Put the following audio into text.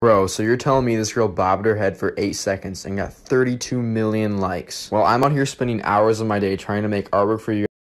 Bro, so you're telling me this girl bobbed her head for 8 seconds and got 32 million likes? Well, I'm out here spending hours of my day trying to make artwork for you